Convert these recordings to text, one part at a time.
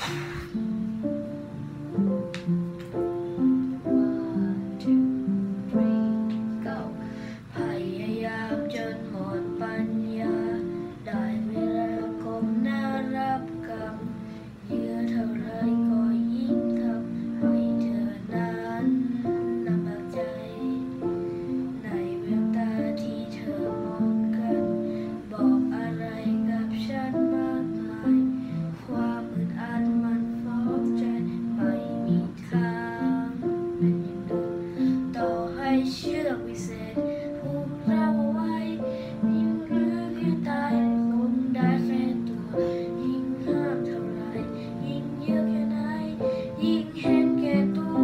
พยายามจนหมดปัญญาได้เวลาก้มหน้ารับกรรมเยื่อเท่าไรก็ยิ่งทำให้เธอนั้นลำบากใจในแววตาที่เธอมองกันบอกอะไรกับฉันมากมายความอึดอัดมันฟ้องใจไม่มีทางเป็นอย่างเดิมต่อให้เชือกวิเศษผูกเราไว้ยิ่งหรือแค่ตายคงได้แค่ตัวยิ่งห้ามเท่าไรยิ่งเยอะแค่ไหนยิ่งเห็นแก่ตัว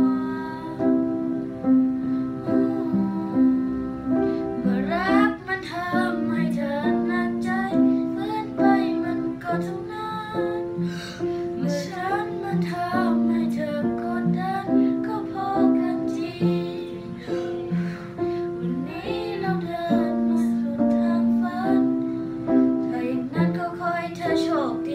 เมื่อรักมันทำให้เธอหนักใจฝืนไปมันก็เท่านั้นเมื่อฉันมันทำให้เธอกดดันก็พอกันทีวันนี้เราเดินมาสุดทางฝันถ้าอย่างนั้นก็ขอให้เธอโชคดี